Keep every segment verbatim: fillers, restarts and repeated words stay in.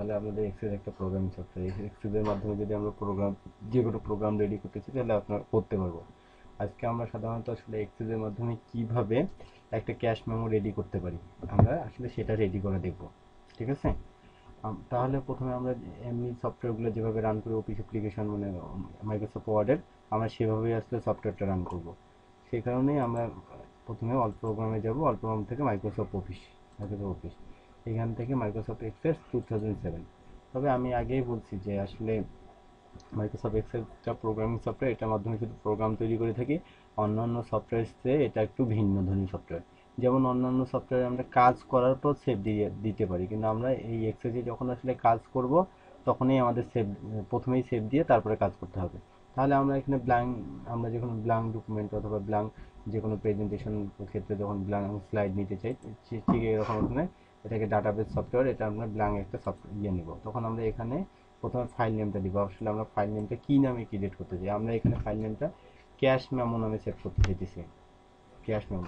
তাহলে আমাদের এক্সেল একটা প্রোগ্রামিং সফটওয়্যার, এক্সেলের মাধ্যমে যদি আমরা প্রোগ্রাম যে কোনো প্রোগ্রাম রেডি করতে চাই তাহলে আপনারা করতে পারবো। আজকে আমরা সাধারণত আসলে এক্সেলের মাধ্যমে কিভাবে একটা ক্যাশ মেমো রেডি করতে পারি আমরা আসলে সেটা রেডি করে দেখব, ঠিক আছে? তাহলে প্রথমে আমরা এমনি সফটওয়্যারগুলো যেভাবে রান করি অফিস অ্যাপ্লিকেশন মানে মাইক্রোসফট ওয়ার্ডের, আমরা সেভাবেই আসলে সফটওয়্যারটা রান করব। সেই কারণেই আমরা প্রথমে অল্প প্রোগ্রামে যাব, অল্প প্রোগ্রাম থেকে মাইক্রোসফট অফিস, মাইক্রোসফট অফিস এখান থেকে Microsoft Excel two thousand seven. তবে আমি আগেই বলছি যে আসলে মাইক্রোসফট এক্সেলটা প্রোগ্রামিং সফটওয়্যার, এটার মাধ্যমে শুধু প্রোগ্রাম তৈরি করে থাকি। অন্যান্য সফটওয়্যার চেয়ে এটা একটু ভিন্ন ধরনের সফটওয়্যার। যেমন অন্যান্য সফটওয়্যারে আমরা কাজ করার পর সেভ দিয়ে দিতে পারি, কিন্তু আমরা এই এক্সেলে যখন আসলে কাজ করব তখনই আমাদের সেভ, প্রথমেই সেভ দিয়ে তারপরে কাজ করতে হবে। তাহলে আমরা এখানে ব্ল্যাঙ্ক, আমরা যখন ব্ল্যাঙ্ক ডকুমেন্ট অথবা ব্ল্যাঙ্ক যে কোনো প্রেজেন্টেশন ক্ষেত্রে যখন ব্ল্যাঙ্ক স্লাইড নিতে চাই, ঠিক এরকম এখানে এটাকে ডাটাবেস সফটওয়্যার, এটা আমরা ব্ল্যাঙ্ক একটা সফটওয়্যার ইয়ে নিব। তখন আমরা এখানে প্রথমে ফাইল নেমটা দিব। আসলে আমরা ফাইল নেমটা কী নামে ক্রিয়েট করতে চাই, আমরা এখানে ফাইল নেমটা ক্যাশ মেমো নামে সেভ করতে চাইতেছি। ক্যাশ মেমো,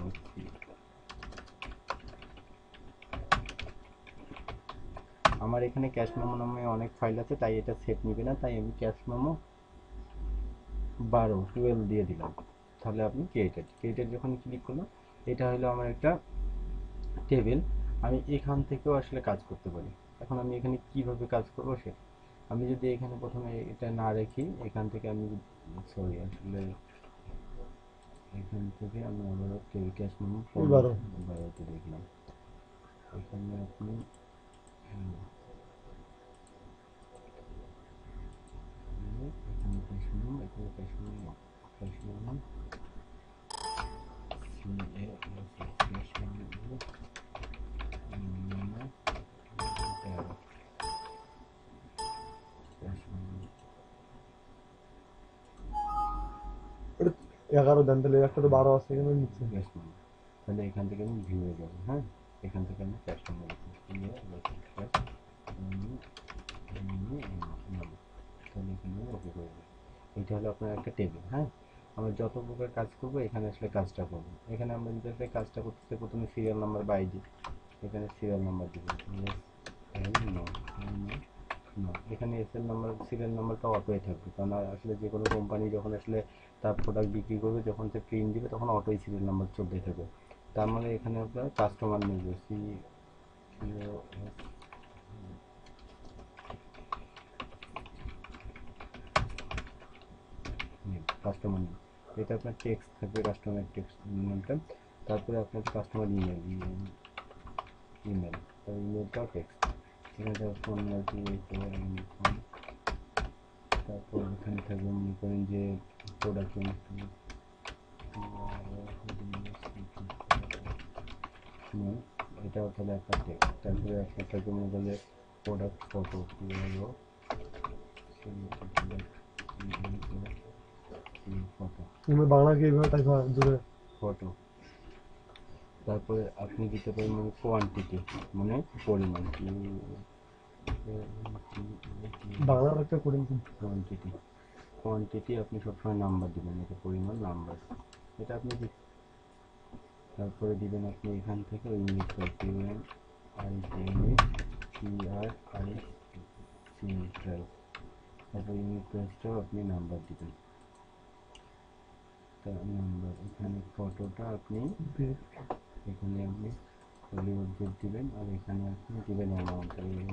আমার এখানে ক্যাশ মেমো নামে অনেক ফাইল আছে তাই এটা সেভ নিবে না, তাই আমি ক্যাশ মেমো বারো টুয়েলভ দিয়ে দিলাম। তাহলে আপনি ক্রিয়েটেড, ক্রিয়েটেড যখন ক্লিক করলাম, এটা হলো আমার একটা টেবিল। আমি এখান থেকেও আসলে কাজ করতে পারি। এখন আমি এখানে কিভাবে কাজ করবো সে, আমি যদি এখানে প্রথমে এটা না রেখি, এখান থেকে আমি সরি আসলে এখান থেকে আমি আবারও ক্যাশ মেমো বারোতে দেখলাম। এখানে আপনি এখানে ক্যাশ মেমো, এখানে cash memo, cash memo C A S cash memo memo তেরো ক্যাশ মেমো এগারো দেন, তাহলে একটা তো বারো আছে এখানে নিচ্ছে। ক্যাশ মেমো, তাহলে এখান থেকে আমি ভিউয়ে যাব। হ্যাঁ, এখান থেকে আমি ক্যাশ মেমো লিখি, ক্যাশ মেমো, তাহলে এখানে ওকে করে দেবো। এটা হলো আপনার একটা টেবিল। হ্যাঁ, আমরা যত প্রকার কাজ করব এখানে আসলে কাজটা করবো। এখানে আমরা যদি আসলে কাজটা করতে প্রথমে সিরিয়াল নাম্বার বাই দিই, এখানে সিরিয়াল নাম্বার দিব এস এল নো নো, এখানে এস এল নাম্বার সিরিয়াল নাম্বারটা অটোই থাকবে, কারণ আসলে যে কোনো কোম্পানি যখন আসলে তার প্রোডাক্ট বিক্রি করবে, যখন সে প্রিন্ট দিবে তখন অটোই সিরিয়াল নাম্বার চলতে থাকবে। তার মানে এখানে আপনার কাস্টমার নেবে সি কাস্টমার নেম, এটা আপনার টেক্সট থাকবে, কাস্টমার টেক্সট নেমটা। তারপরে আপনার কাস্টমার ইমেল, ইমেল তার ইমেলটাও টেক্সট, এখানে ফোন নাকি, তারপর এখানে থাকবে মনে করেন যে প্রোডাক্ট, এটাও তাহলে একটা টেক্সট। তারপরে আপনার থাকবে মনে করেন যে প্রোডাক্ট ফটো, ফটো বাংলা কি এইভাবে টাইপ হয় দূরে ফটো। তারপরে আপনি দিতে পারেন মানে কোয়ান্টিটি, মানে পরিমাণ, বাংলার একটা করে কোয়ান্টিটি, কোয়ান্টিটি আপনি সবসময় নাম্বার দিবেন, এটা পরিমাণ নাম্বার, এটা আপনি। তারপরে দিবেন আপনি এখান থেকে unit price, U N I unit P R I C price, তারপর ইউনিট প্রাইসটাও আপনি নাম্বার দিবেন, নাম্বার। এখানে ফটোটা আপনি এখানে আপনি হলিউড জেট দিবেন, আর এখানে আপনি দিবেন অ্যামাউন্ট,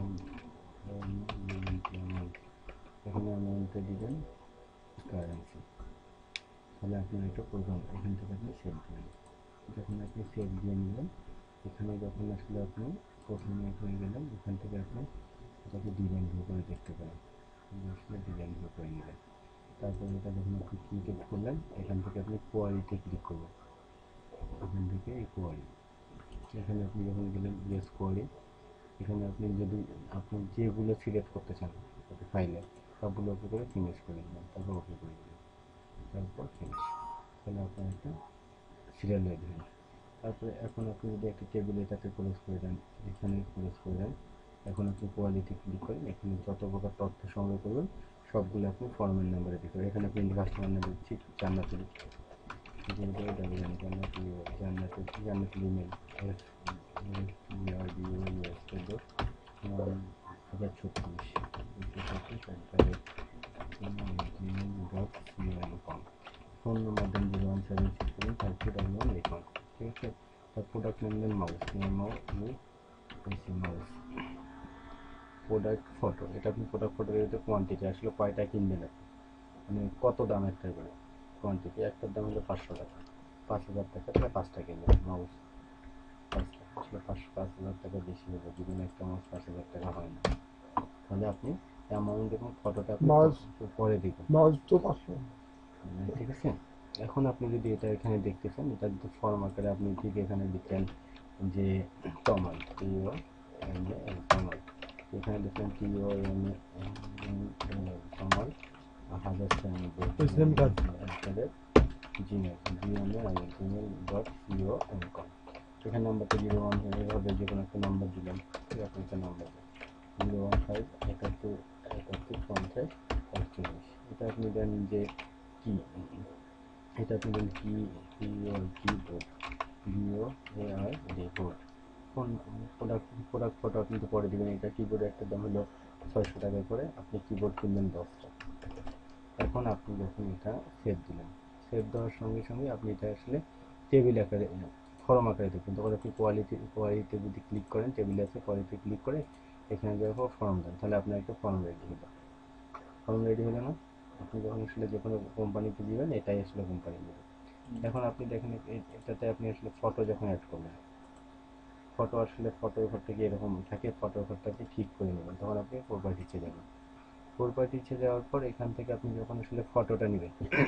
অ্যামাউন্ট এখানে অ্যামাউন্টটা দিবেন কারেন্সি। তাহলে আপনি একটা প্রোগ্রাম এখান থেকে আপনি সেভ দিবেন। যখন আপনি সেভ দিয়ে নেবেন, এখানে যখন আসলে আপনি প্রথমে হয়ে গেলেন, এখান থেকে আপনি এটাকে ডিজাইন ভিউ করে দেখতে পারেন, আসলে ডিজাইন ভিউ করে নেবেন। তারপরে এটা যখন আপনি ক্লিক করলেন, এখান থেকে আপনি কোয়ালিটি ক্লিক করবেন, এখান থেকে এই কোয়ালি, এখানে আপনি যখন গেলেন ইয়েস কোয়ারি, এখানে আপনি যদি আপনি যেগুলো সিলেক্ট করতে চান ফাইলে সবগুলো ওকে করে ফিনিশ করে দিলেন, তারপর ওকে করে দিলেন, তারপর ফিনিশ। তাহলে আপনার একটা সিরিয়াল হয়ে যাবে। তারপরে এখন আপনি যদি একটা টেবিল এটাতে ক্লোজ করে দেন, এখানে ক্লোজ করে দেন, এখন আপনি কোয়ালিটি ক্লিক করেন, এখানে যত প্রকার তথ্য সংগ্রহ করবেন সবগুলো আপনি ফর্মের নাম্বারে দিতে হবে। এখানে আপনি কাস্টমার নাম দিচ্ছি Jannatul, Jannatul Jannatul Jannatul email S R D O S dot হাজার ছত্রিশ ফোন নম্বর দেন zero one seven six seven five two double one eight one. ঠিক আছে, তার প্রোডাক্ট নেম দেন mouse, memo mouse. Product photo, এটা আপনি প্রোডাক্ট ফটো দিতে কোয়ান্টিটি আসলে কয়টা কিনবেন আপনি, মানে কত দাম একটা করে কোয়ান্টিটি, একটার দাম হলো পাঁচশো টাকা, পাঁচ হাজার টাকা তাহলে পাঁচটা কিনবেন মাউস পাঁচটা, আসলে পাঁচশো পাঁচ হাজার টাকা বেশি হবে, যদি একটা মাউস পাঁচ হাজার টাকা হয় না, তাহলে আপনি অ্যামাউন্ট এবং ফটোটা আপনি মাউস পরে দিবেন। মাউস তো পাঁচশো। ঠিক আছে, এখন আপনি যদি এটা এখানে দেখতে চান, এটা যদি ফর্ম আকারে আপনি ঠিক এখানে লিখেন যে টমাল টিও এম এ টমাল, এখানে লিখলেন টিও এম এ টমাল হাজার ছিয়ানব্বই Gmail G M A Gmail dot C O M com. এখানে নাম্বারটা জিরো ওয়ান এভাবে যে কোনো একটা নাম্বার দিলেন, ঠিক আছে, একটা নাম্বার জিরো ওয়ান ফাইভ একাত্তর একাত্তর পঞ্চাশ একচল্লিশ। এটা আপনি দেন যে কি, এটা আপনি দেন কি keyboard B O A R D board. Phone product product photo আপনি তো পরে দেবেন। এটা কিবোর্ডের একটা দাম হলো ছয়শো টাকা করে, আপনি কিবোর্ড কিনবেন দশটা। এখন আপনি যখন এটা সেভ দিলেন, সেভ দেওয়ার সঙ্গে সঙ্গে আপনি এটা আসলে টেবিল আকারে ফর্ম আকারে দেখবেন, তখন আপনি কোয়ালিটি কোয়ালিটিতে যদি ক্লিক করেন, টেবিল আছে কোয়ালিটি ক্লিক করে এখানে যাওয়ার পর ফর্ম দেন, তাহলে আপনার একটা ফর্ম রেডি হলো। ফর্ম রেডি হলো না, আপনি যখন আসলে যে কোনো কোম্পানিতে দিবেন এটাই আসলে কোম্পানি দেবে। এখন আপনি দেখেন এটাতে আপনি আসলে ফটো যখন অ্যাড করবেন, ফটো আসলে ফটো ঘরটা কি এরকম থাকে, ফটো ঘরটা আপনি ঠিক করে নেবেন, তখন আপনি প্রপার্টিতে যাবেন। প্রপার্টিতে যাওয়ার পর এখান থেকে আপনি যখন আসলে ফটোটা নেবেন,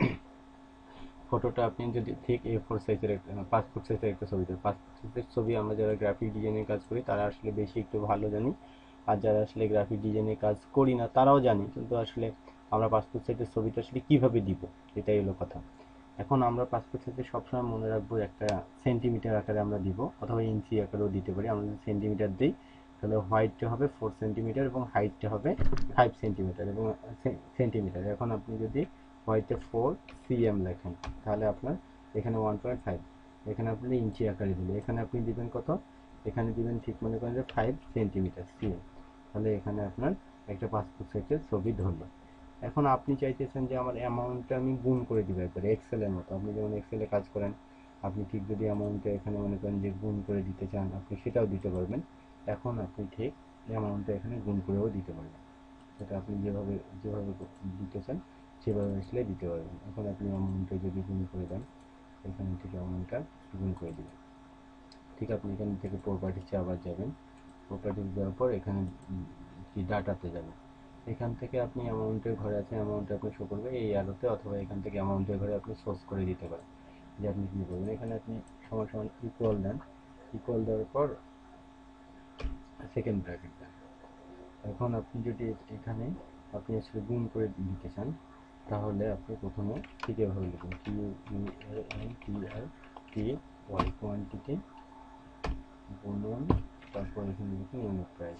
ফটোটা আপনি যদি ঠিক এ ফোর সাইজের পাসপোর্ট সাইজের একটা ছবি দেবেন। পাসপোর্ট ছবি আমরা যারা গ্রাফিক ডিজাইনের কাজ করি তারা আসলে বেশি একটু ভালো জানি, আর যারা আসলে গ্রাফিক ডিজাইনের কাজ করি না তারাও জানি, কিন্তু আসলে আমরা পাসপোর্ট সাইজের ছবিটা আসলে কীভাবে দিব, এটাই হলো কথা। এখন আমরা পাসপোর্ট সাইজে সবসময় মনে রাখবো একটা সেন্টিমিটার আকারে আমরা দিব, অথবা ইঞ্চি আকারেও দিতে পারি। আমরা যদি সেন্টিমিটার দিই তাহলে হোয়াইটটা হবে ফোর সেন্টিমিটার এবং হাইটটা হবে ফাইভ সেন্টিমিটার এবং সেন্টিমিটার। এখন আপনি যদি হোয়াইটে ফোর সিএম লেখেন, তাহলে আপনার এখানে ওয়ান পয়েন্ট ফাইভ, এখানে আপনি ইঞ্চি আকারে দিলে এখানে আপনি দিবেন কত, এখানে দিবেন ঠিক মনে করেন যে ফাইভ সেন্টিমিটার সিএম, তাহলে এখানে আপনার একটা পাসপোর্ট সাইজের ছবি ধরলো। এখন আপনি চাইতেছেন যে আমার অ্যামাউন্টটা আমি গুণ করে দিব একবারে এক্সেলের মতো, আপনি যেমন এক্সেলে কাজ করেন, আপনি ঠিক যদি অ্যামাউন্টটা এখানে মনে করেন যে গুণ করে দিতে চান, আপনি সেটাও দিতে পারবেন। এখন আপনি ঠিক অ্যামাউন্টটা এখানে গুণ করেও দিতে পারবেন, সেটা আপনি যেভাবে যেভাবে দিতে চান সেভাবে আসলে দিতে পারবেন। এখন আপনি অ্যামাউন্টটা যদি গুণ করে দেন, এখান থেকে অ্যামাউন্টটা গুণ করে দেবেন। ঠিক আপনি এখান থেকে প্রপার্টিসে আবার যাবেন, প্রপার্টিস যাওয়ার পর এখানে কি ডাটাতে যাবেন, এখান থেকে আপনি অ্যামাউন্টের ঘরে আছে অ্যামাউন্ট আপনি শো করবে এই আলোতে, অথবা এখান থেকে অ্যামাউন্টের ঘরে আপনি সোর্স করে দিতে পারেন যে আপনি কী করবেন। এখানে আপনি সমান সমান ইকুয়াল দেন, ইকুয়াল দেওয়ার পর সেকেন্ড ব্র্যাকেট দেন। এখন আপনি যদি এখানে আপনি আসলে গুণ করে দিতে চান, তাহলে আপনি প্রথমে ঠিক এভাবে লিখুন Q U N T R T Y quantity গুণন, তারপর এখানে লিখুন unit price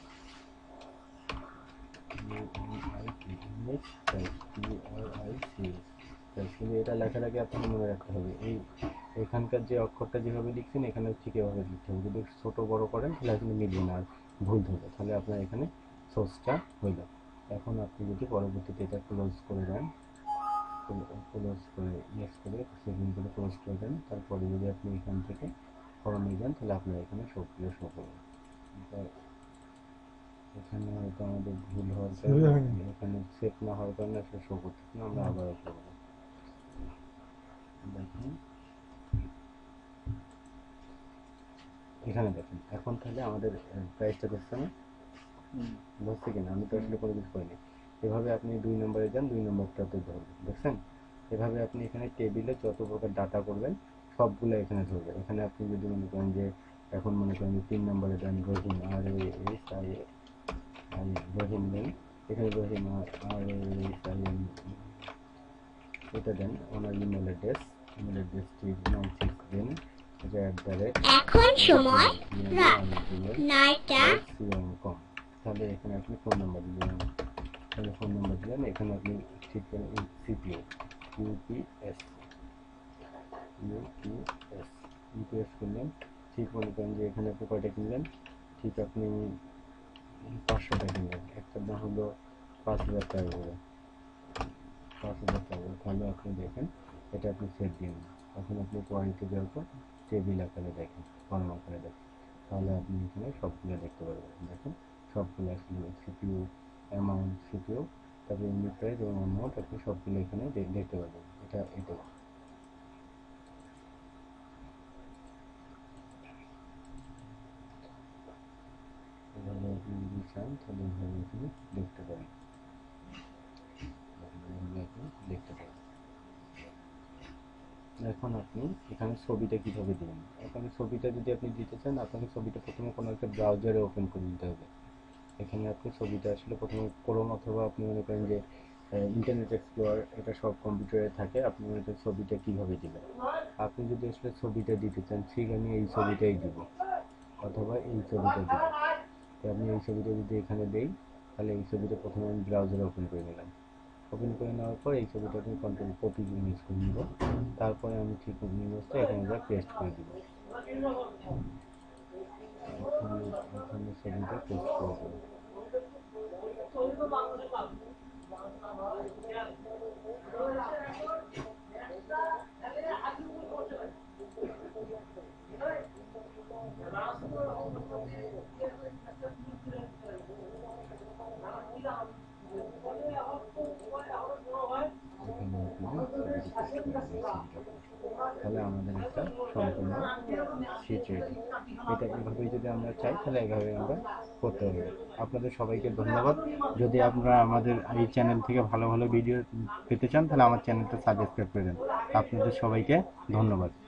unit price T R I C price. কিন্তু এটা লেখার আগে আপনাকে মনে রাখতে হবে এই এখানকার যে অক্ষরটা যেভাবে লিখছেন এখানে ঠিক এভাবে লিখতে হবে, যদি ছোটো বড় করেন তাহলে এখানে মিলবে না আর ভুল ধরবে, তাহলে আপনার এখানে সোর্সটা হইল। এখন আপনি যদি পরবর্তীতে এটা ক্লোজ করে দেন, ক্লোজ করে ইয়েস করে সেভিং করে ক্লোজ করে দেন, তারপরে যদি আপনি এখান থেকে ফর্মে যান তাহলে আপনার এখানে সবগুলো শো করবে। এখানে হয়তো আমাদের ভুল হওয়ার কারণে এখানে সেট না হওয়ার কারণে আসলে শো করতেছে না, আমরা আবার করবো। দেখুন এখানে দেখেন, এখন তাহলে আমাদের প্রাইসটা দেখছে না, বুঝছে কিনা, আমি তো আসলে কোনো কিছু করিনি। এভাবে আপনি দুই নম্বরে যান, দুই নম্বরটাতে ধরবেন, দেখছেন। এভাবে আপনি এখানে টেবিলে যত প্রকার ডাটা করবেন সবগুলো এখানে ধরবেন। এখানে আপনি যদি মনে করেন যে এখন মনে করেন যে তিন নম্বরে দেন Rahim R S I I Rahim দেন, এখানে Rahim R S I M এটা দেন, ওনার ইমেল অ্যাড্রেস ইমেল অ্যাড্রেসটি নাইন সিক্স দেন, এটা অ্যাট দ্য রেট এখন সময় রাত নয়টা। কম। তাহলে এখানে আপনি ফোন নাম্বার দিলেন, তাহলে ফোন নাম্বার দিলেন, এখানে আপনি ঠিক করেন সিপিও ইউপিএস ইউপিএস ইউপিএস করলেন, ঠিক মনে করেন যে এখানে আপনি কয়টা কিনলেন, ঠিক আপনি পাঁচশো টাকা নেবেন, একটার দাম হলো পাঁচ হাজার টাকা করে, পাঁচ হাজার টাকা। তাহলে আপনি দেখেন এটা আপনি সেট দিন, এখন আপনি কোয়ালিটি দেওয়ার পর টেবিল আকারে দেখেন, ফর্ম আকারে দেখেন, তাহলে আপনি এখানে সবগুলো দেখতে পারবেন। দেখেন সবগুলো আসলে সিপিইউ অ্যামাউন্ট, সিপিইউ, তারপরে ইউনিট প্রাইস এবং অ্যামাউন্ট আপনি সবগুলো এখানে দেখতে পারবেন। এটা এটাই এভাবে আপনি যদি চান তাহলে এভাবে আপনি দেখতে পারেন, এভাবে আপনি দেখতে পারেন। এখন আপনি এখানে ছবিটা কিভাবে দিবেন, এখানে ছবিটা যদি আপনি দিতে চান আপনাকে ছবিটা প্রথমে কোনো একটা ব্রাউজারে ওপেন করে নিতে হবে। এখানে আপনি ছবিটা আসলে প্রথমে ক্রোম অথবা আপনি মনে করেন যে ইন্টারনেট এক্সপ্লোরার, এটা সব কম্পিউটারে থাকে। আপনি মনে করেন ছবিটা কিভাবে দিবেন, আপনি যদি আসলে ছবিটা দিতে চান ঠিক আমি এই ছবিটাই দিব অথবা এই ছবিটা দিব, তো আমি এই ছবিটা যদি এখানে দেই তাহলে এই ছবিটা প্রথমে আমি ব্রাউজারে ওপেন করে নিলাম, ওপেন করে নেওয়ার পর এই ছবিটা আমি কন্ট্রোল কপি ইমেজ করে নিব, তারপরে আমি ঠিক ইমেজটা এখানে যা পেস্ট করে দিব, এখানে এখানে ছবিটা পেস্ট করে দেব। এখানে আপনি ছবিটা পেস্ট করে দেবেন, ছবিটা তাহলে আমাদের একটা সম্পূর্ণ শীট রেডি। এটা এভাবেই যদি আমরা চাই তাহলে এভাবে আমরা করতে হবে। আপনাদের সবাইকে ধন্যবাদ। যদি আপনারা আমাদের এই চ্যানেল থেকে ভালো ভালো ভিডিও পেতে চান তাহলে আমার চ্যানেলটা সাবস্ক্রাইব করে দেন। আপনাদের সবাইকে ধন্যবাদ।